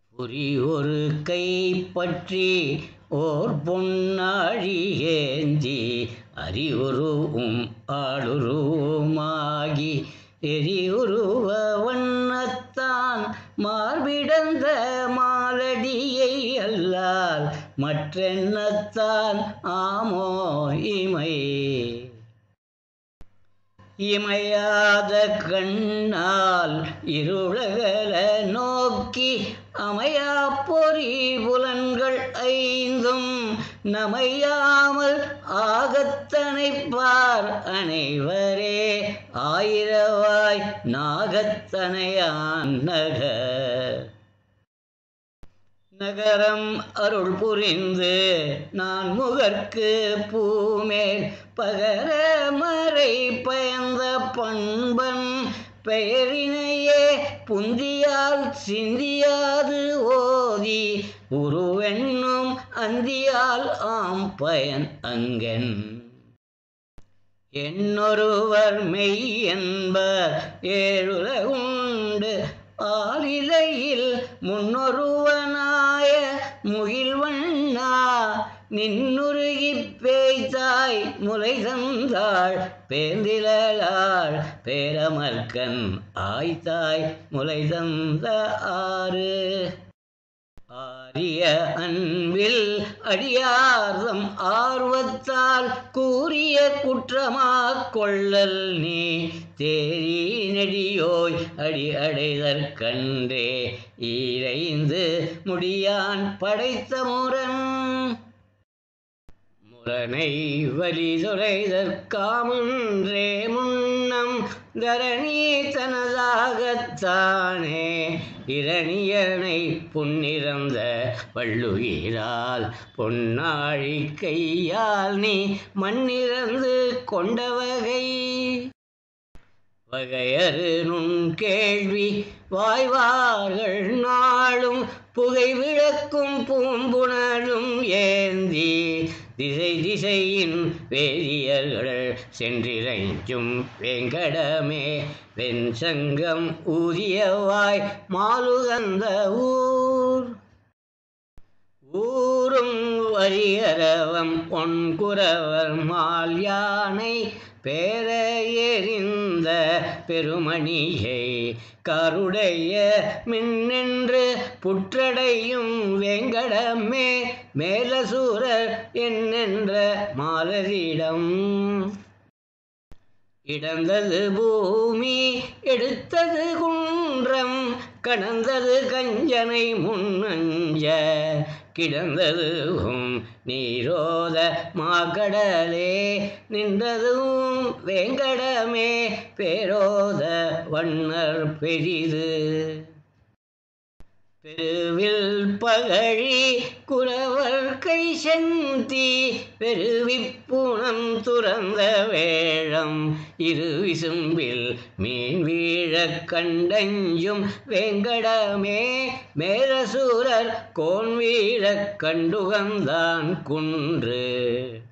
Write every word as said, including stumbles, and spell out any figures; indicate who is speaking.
Speaker 1: பொறி ஒரு கைப்பற்றி ஓர் பொன்னாழி ஏந்தி அறிவுருவும் ஆளுருவுமாகி எரியுருவ வண்ணத்தான் மார்பிடந்த மாலடியை அல்லால் மற்றெண்ணத்தான் ஆமோ இமை இமையாத கண்ணால் இருளகல நோக்கி அமையா பொறி புலன்கள் ஐந்தும் நமையாமல் ஆகத்தனைப்பார் அனைவரே ஆயிரவாய் நாகத்தனையான் நகர் நகரம் அருள் புரிந்து நான் முகர்க்கு பூமேல் பகர மறை பயந்த பண்பன் பெயரினையே புந்தியால் சிந்தியாது ஓதி உருவென்னும் அந்தியால் ஆம் பயன் அங்கன் என்னொருவர் மெய் என்பர் ஏழுலகுண்டு ஆலிலையில் முன்னொருவனாய முகில்வண்ணா நின்னுருகிப் பேய்த்தாய் முலை தந்தாள் பேந்திலாள் பேரமர்க்கன் ஆய்த்தாய் முலை தந்த ஆறு ஆரிய அன்பில் அடியார்தம் ஆர்வத்தால் கூறிய குற்றமா கொள்ளல் நீ தேரி நெடியோய் அடி அடைதற்கன்றே ஈரைந்து முடியான் படைத்த முரண் முரணை வலிதுரைதற்காமன்றே முன்னம் தரணி தனதாகத்தானே இரணியனை புன்னிறந்த வள்ளுயிரால் பொன்னாழி கையால் நீ மண்ணிறந்து கொண்டவகை வகையறு நுண் கேள்வி வாய்வார்கள் நாளும் புகை விளக்கும் பூம்புணரும் ஏந்தி திசை திசையின் வேதியர்கள் சென்றிரைஞ்சும் வெங்கடமே வெண்சங்கம் ஊதியவாய் மாலுகந்த ஊர் ஊரும் வரியரவம் பொன்குரவர் மால் யானை பேர எறிந்த பெருமணியை கருடைய மின்னென்று புற்றடையும் வெங்கடமே மேலசூரர் என்னென்ற மாலரிடம் இடந்தது பூமி எடுத்தது குன்றம் கடந்தது கஞ்சனை முன்னஞ்ச கிடந்ததும் நீரோத மாகடலே நின்றதும் வேங்கடமே பேரோத வண்ணர் பெரிது பெருவில் பகழி குறவர் கை செந்தி பெருவிப்புணம் துறந்த வேழம் இரு விசும்பில் மீன் வீழக் கண்டஞ்சும் வேங்கடமே மேலசூரர் கோன் வீழக் கண்டுகந்தான் குன்று